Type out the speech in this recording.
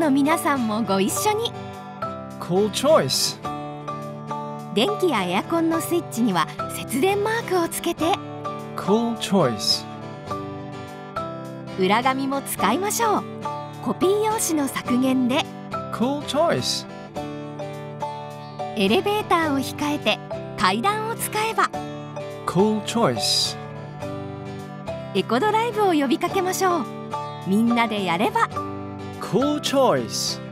の皆さんもご一緒に。 Cool choice. 電気やエアコンのスイッチには節電マークをつけて。 Cool choice. 裏紙も使いましょう。コピー用紙の削減で。 Cool choice. エレベーターを控えて階段を使えば。 Cool choice. エコドライブを呼びかけましょう。みんなでやれば。 Cool choice.